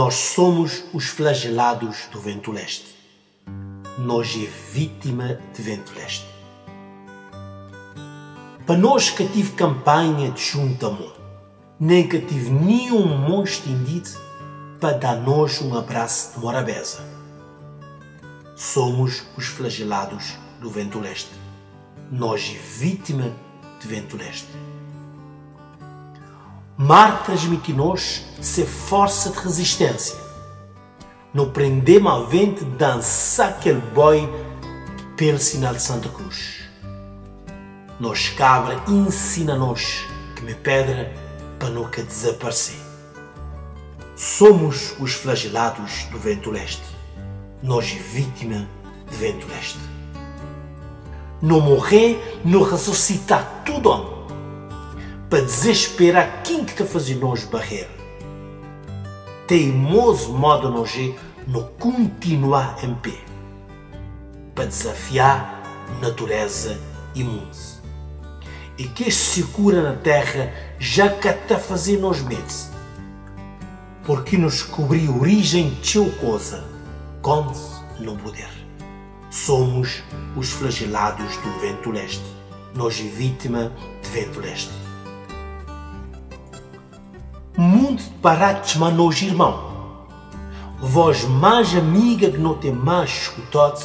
Nós somos os flagelados do vento leste. Nós é vítima de vento leste. Para nós que tive campanha de juntamão, nem que tive nenhum mão estendido para dar-nos um abraço de morabeza. Somos os flagelados do vento leste. Nós é vítima de vento leste. Mar transmite nós ser força de resistência. Não prendemos a vento dançar aquele boi pelo sinal de Santa Cruz. Nós cabra ensina-nos que me pedra para nunca desaparecer. Somos os flagelados do vento leste. Nós é vítima de vento leste. Não morrer, não ressuscitar tudo homem, para desesperar quem que está fazendo nós barreira. Teimoso modo nós é não continuar em pé, para desafiar a natureza imunda. E que se cura na terra já que está fazendo nós medos, porque nos cobrir a origem de seu coisa, como não poder. Somos os flagelados do vento leste. Nós é vítima de vento leste. Mundo de parates, mas nós irmão. Vós mais amiga que não tem mais escutado,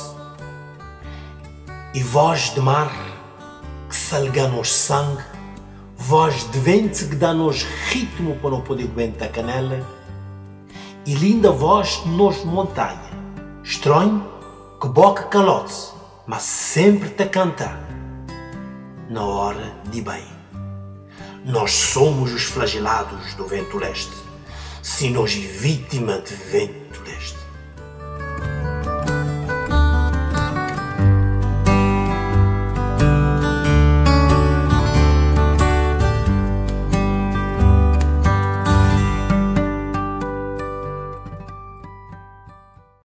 e voz de mar que salga nos sangue, voz de vento que dá nos ritmo para não poder aguentar a canela, e linda voz de nos montanha, estranho que boca calote, mas sempre te cantar na hora de bem. Nós somos os flagelados do vento leste, se nós é vítima de vento